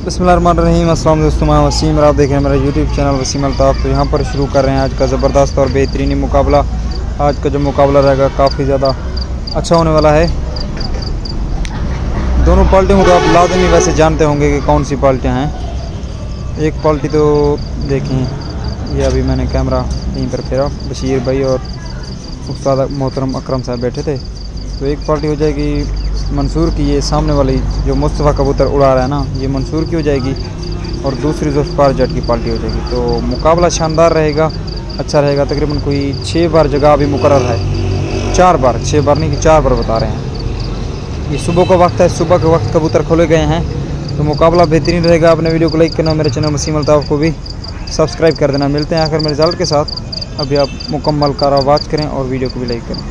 बिस्मिल्लाहिर्रहमानिर्रहीम। अस्सलाम दोस्तों, मैं वसीम और आप देख रहे हैं मेरा यूट्यूब चैनल वसीम अल्ताफ़। तो यहाँ पर शुरू कर रहे हैं आज का ज़बरदस्त और बेहतरीनी मुकाबला। आज का जो मुकाबला रहेगा काफ़ी ज़्यादा अच्छा होने वाला है। दोनों पार्टियों को आप लाज़मी वैसे जानते होंगे कि कौन सी पार्टियाँ हैं। एक पार्टी तो देखें, ये अभी मैंने कैमरा यहीं पर फेरा, बशीर भाई और उस्ताद मोहतरम अकरम साहब बैठे थे। तो एक पार्टी हो जाएगी मंसूर की, ये सामने वाली जो मुस्तफ़ा कबूतर उड़ा रहा है ना, ये मंसूर की हो जाएगी, और दूसरी ज़ुल्फ़िकार जट की पार्टी हो जाएगी। तो मुकाबला शानदार रहेगा, अच्छा रहेगा। तकरीबन कोई 6 बार जगह अभी मुकर्रर है, 4 बार, 6 बार नहीं कि 4 बार बता रहे हैं। ये सुबह का वक्त है, सुबह के वक्त कबूतर खोले गए हैं, तो मुकाबला बेहतरीन रहेगा। आपने वीडियो को लाइक करना, मेरे चैनल वसीम अल्ताफ़ को भी सब्सक्राइब कर देना। मिलते हैं आखिर में रिज़ल्ट के साथ। अभी आप मुकम्मल कार आवाज़ करें और वीडियो को भी लाइक करें।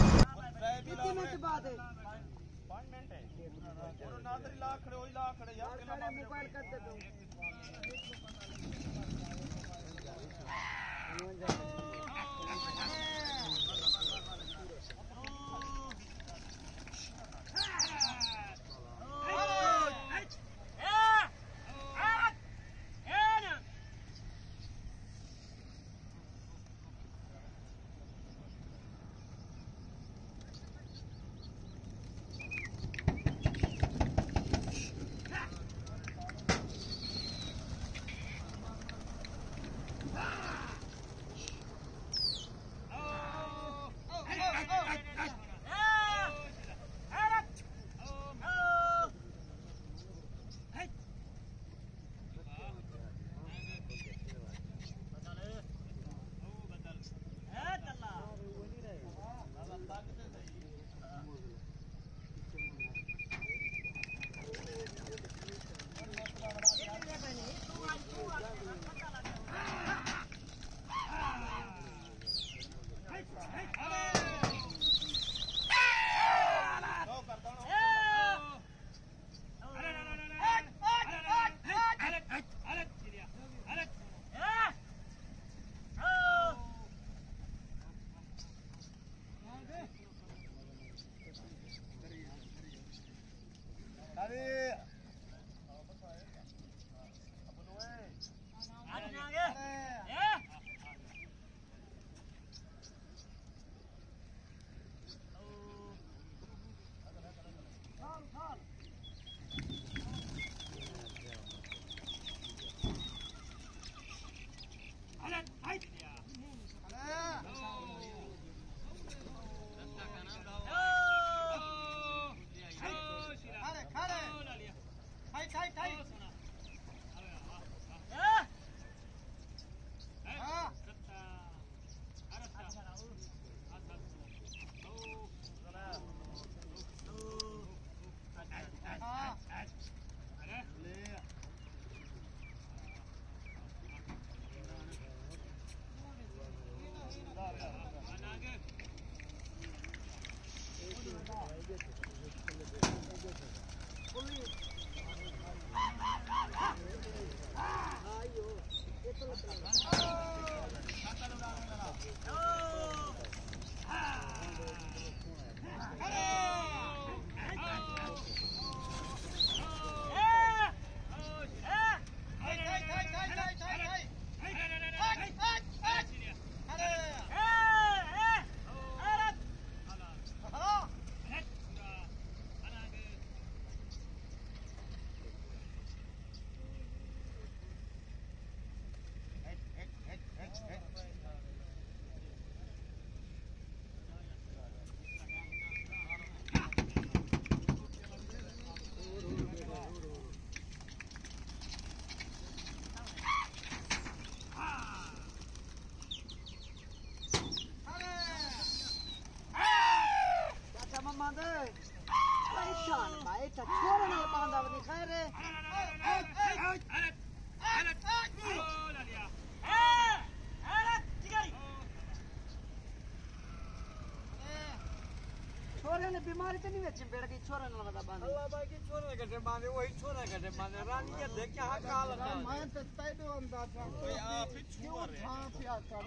हमारे तो नहीं अच्छे बेड़ के छोरा ना लगा बांध अल्लाह भाई की छोरा कटे बांधे वही छोरा कटे बांधे रानी ये देख क्या काल ना मैं तो तय दो अंदाज कोई आप ही छुआ रे हां प्यार कर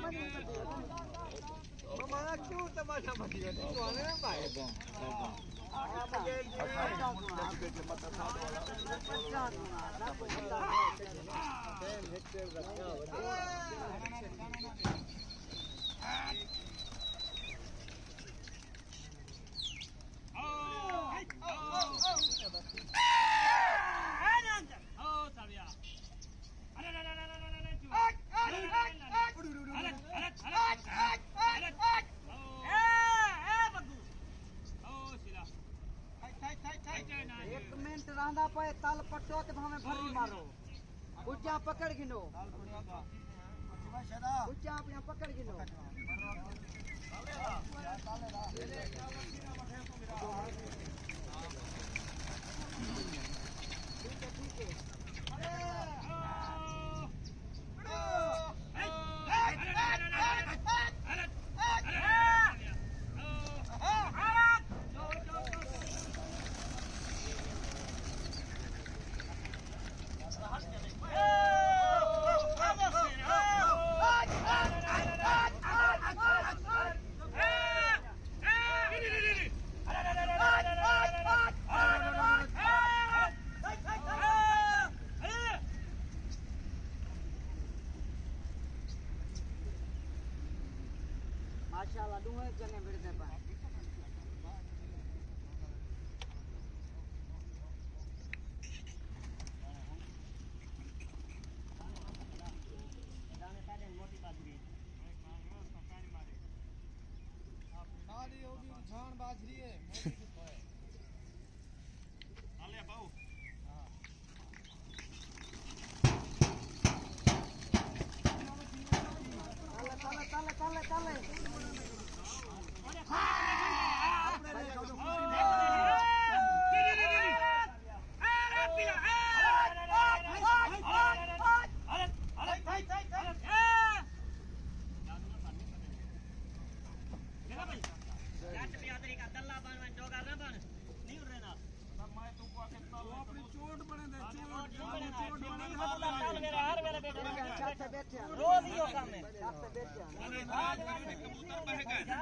मामा क्यों तमाशा मची गया तू आने ना भाई मुझे एक मिनट रहना पे ताल पट्टो तो हमें भरी मारो ऊंचा पकड़ गिनो ऊंचा अपने पकड़ गिनो ठीक है माशाल्लाह दूं एक जने बिड़ते पा मोटी बाजरी नारी होगी छान बाजरी है आले बाऊ ताले रोज ही हो काम है कबूतर बह गए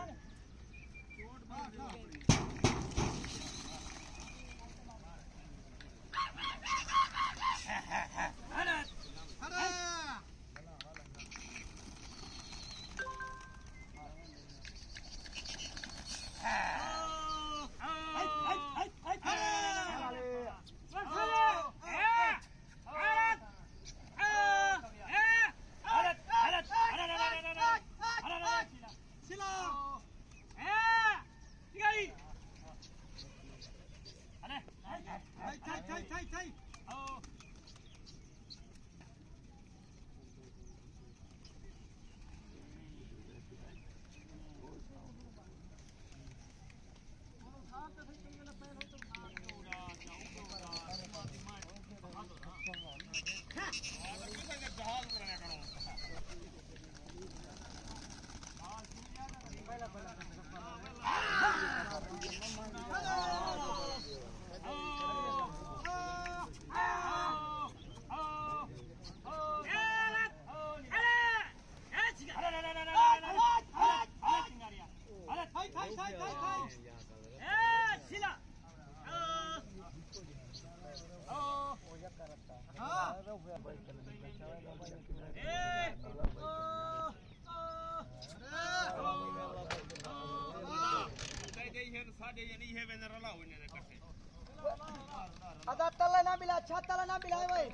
अदा तले ना मिला अच्छा तले ना मिला भाई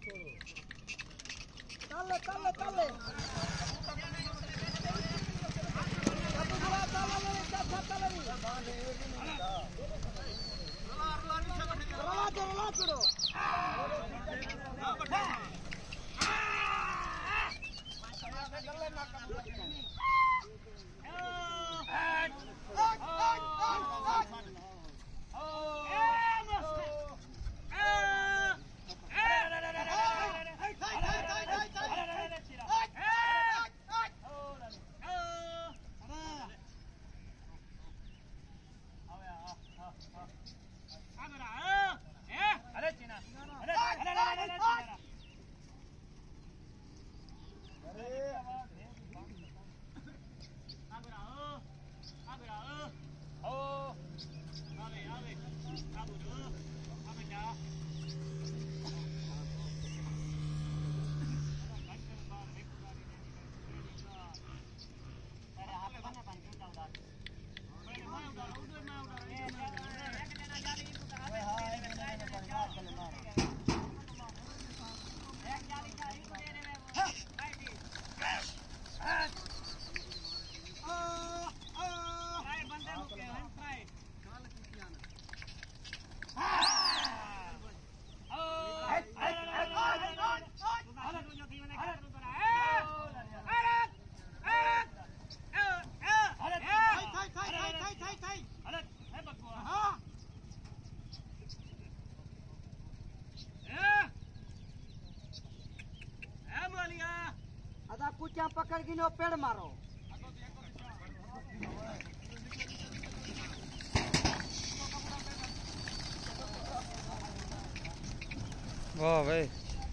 तले तले तले अबू बुला तले ले अच्छा तले नहीं रला करो कुचा पकड़ गिनो पेड़ मारो वाह भाई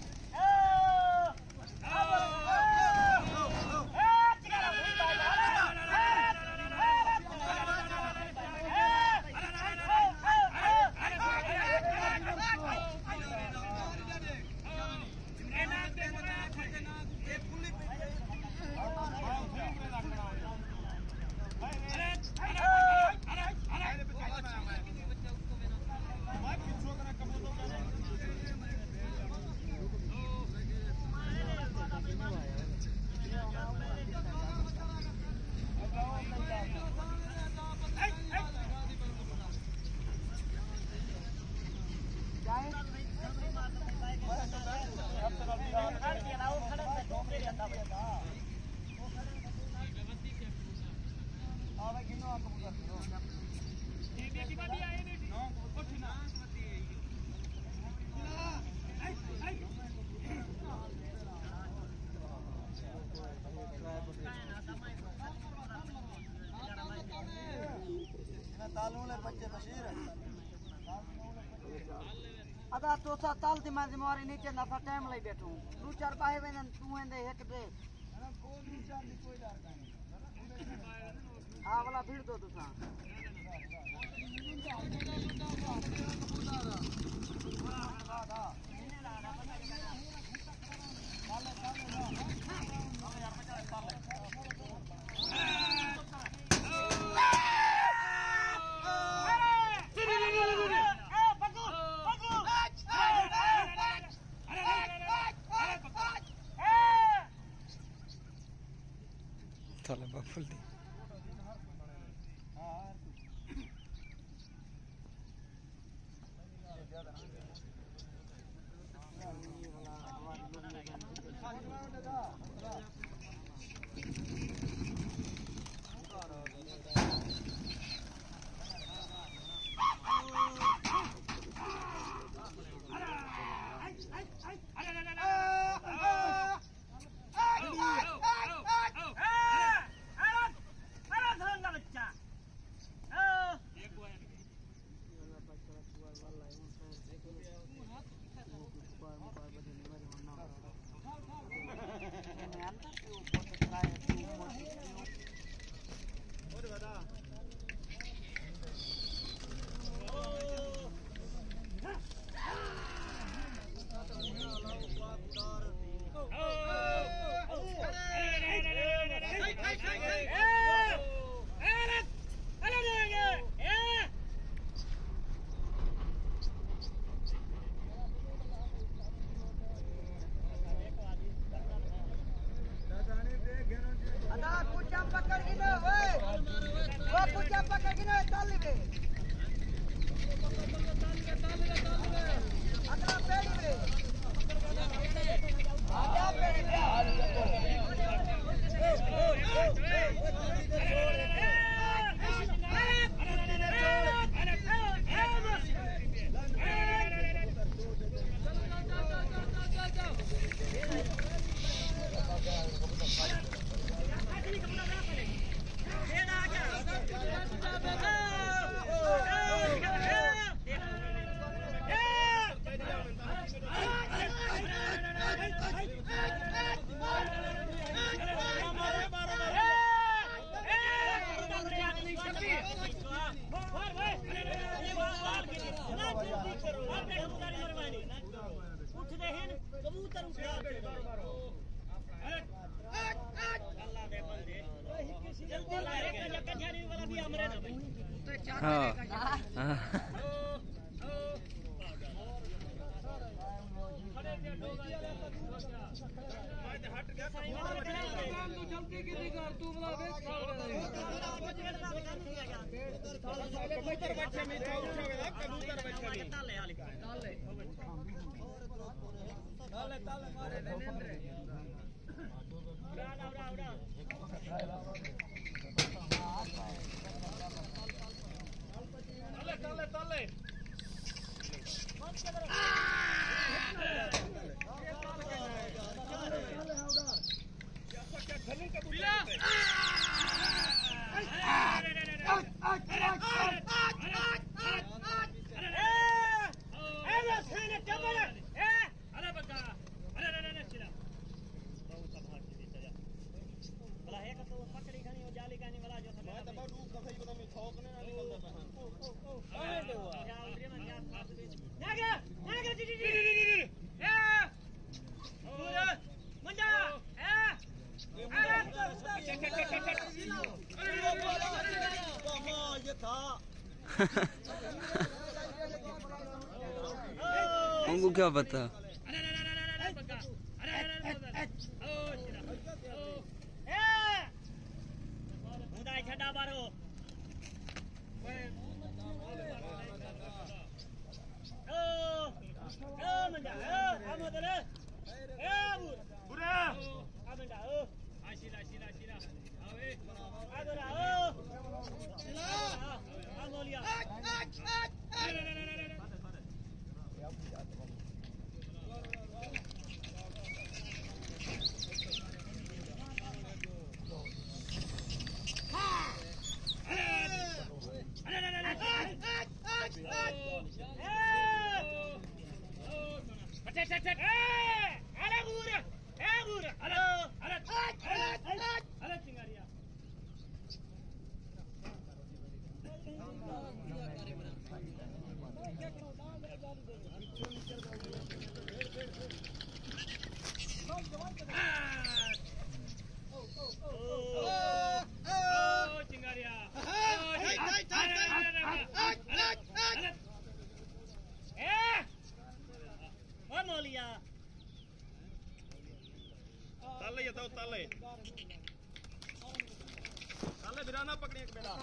अदा तो सा ताल दी मैं जिम्मेवारी नीचे ना सा टाइम लई बैठू दो चार बाहे वेन तू एंदे एक दे हां वाला भीड़ दो तुसा Tale bafful di. हमको क्या पता। ताले ये तो ताले ताले बिराना पकड़े एक बेटा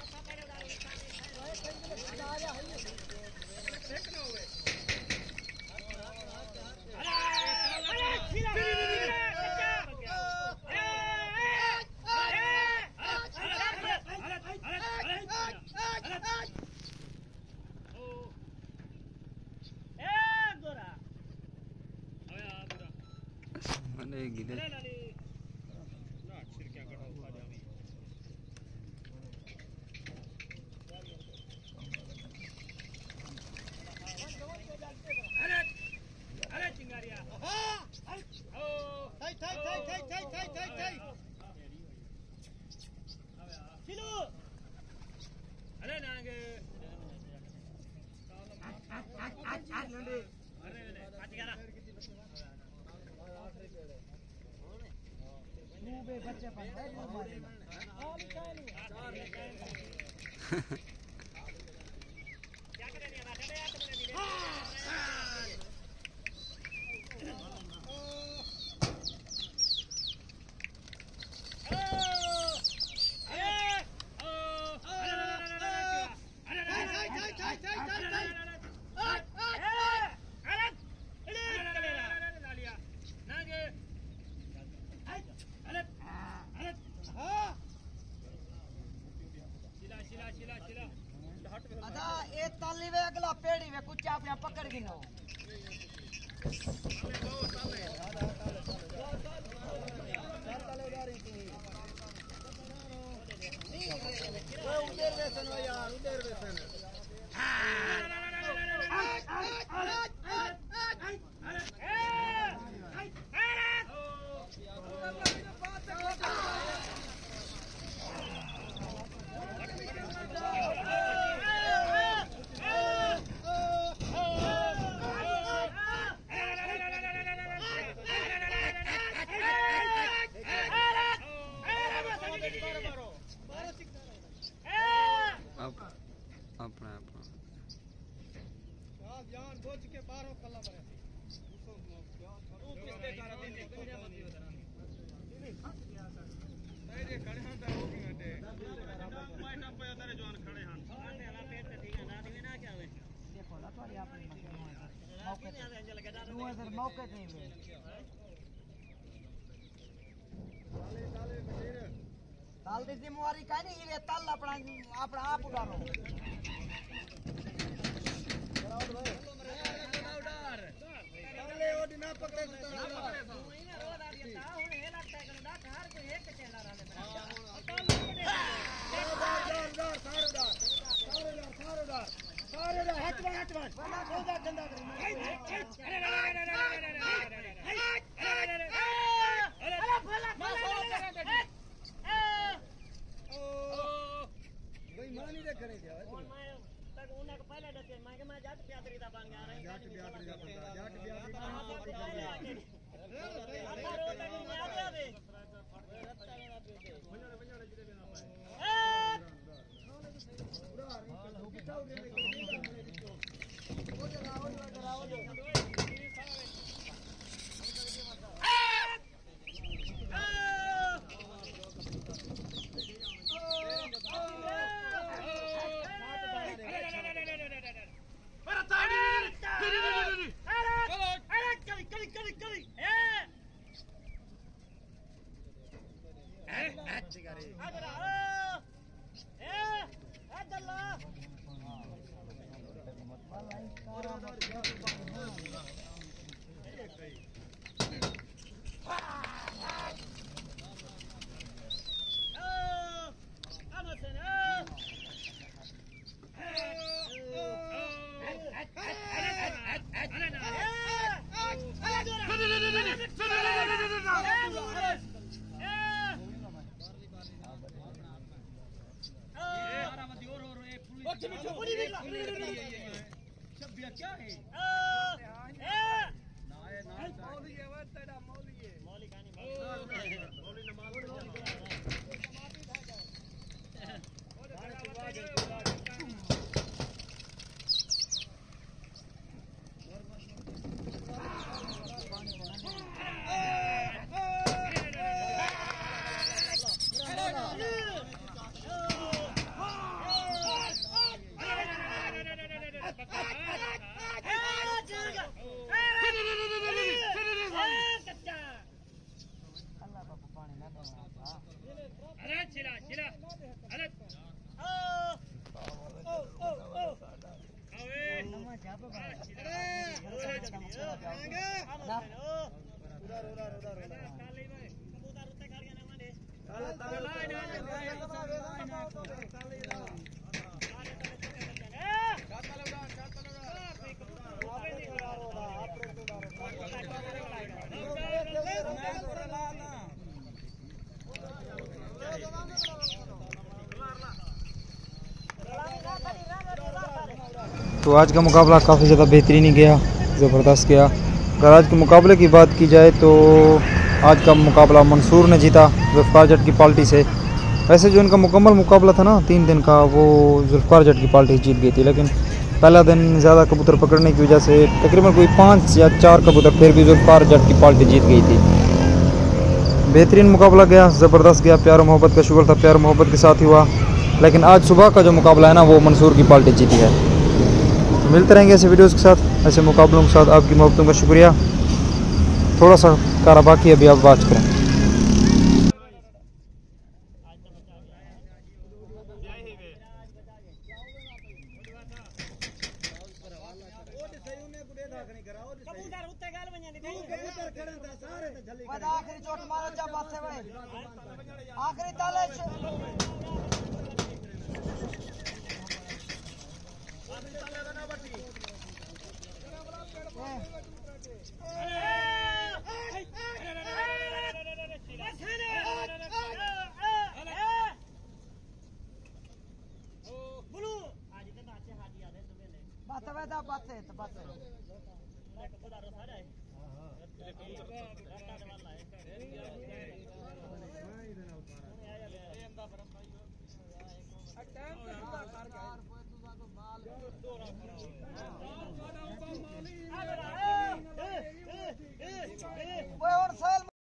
गिले ना छिड़कियां कटा उठा जावी अरे चिंगारिया ओ थाई चिलू अरे नांगे अरे गया बच्चे पर क्या करेंगे अच्छा ये ताली वे अगला पेड़ी वे कुछ आप यहाँ पकड़ गिनो उधर वेसन यार उधर वेसन अपना अपना जान बोझ के 12 कल्ला मरे नहीं खड़े हैं तो हो गए मैं ना पे तारे जवान खड़े हैं पेट पे ठीक है ना दिवे ना क्या हुए देखो ना तुम्हारी अपनी मौके पे मौके पे हुए ताल दी जिम्मेवारी का नहीं ये ताल अपना अपना आप उड़ानो ताले ओड ना पकड़े तो ना पकड़े रोड आ दिया था हुन हे लगता है ना कार को एक चेला रहने सारे हट सौदा धंधा भाई मानी रे करे क्या तक उन्हें पहले डटे मैं जाट प्यादरी दा बन गया रे जाट प्यादरी पूरा तो आज का मुकाबला काफ़ी ज़्यादा बेहतरीन ही गया, ज़बरदस्त गया। अगर आज के मुकाबले की बात की जाए तो आज का मुकाबला मंसूर ने जीता जुल्फ़िकार जट की पार्टी से। वैसे जो इनका मुकम्मल मुकाबला था ना 3 दिन का, वो जुल्फ़िकार जट की पार्टी जीत गई थी, लेकिन पहला दिन ज़्यादा कबूतर पकड़ने की वजह से तकरीबन कोई 5 या 4 कबूतर फिर भी जुल्फ़िकार जट की पार्टी जीत गई थी। बेहतरीन मुकाबला गया, ज़बरदस्त गया। प्यार मोहब्बत का शुगर था, प्यार मोहब्बत के साथ ही हुआ। लेकिन आज सुबह का जो मुकाबला है ना, वो मंसूर की पार्टी जीती है। तो मिलते रहेंगे ऐसे वीडियोस के साथ, ऐसे मुकाबलों के साथ। आपकी मोहब्बतों का शुक्रिया। थोड़ा सा कारा बाकी अभी आप वॉच करें। आखिरी चोट मारो जब बात भाई आखिरी ताले बात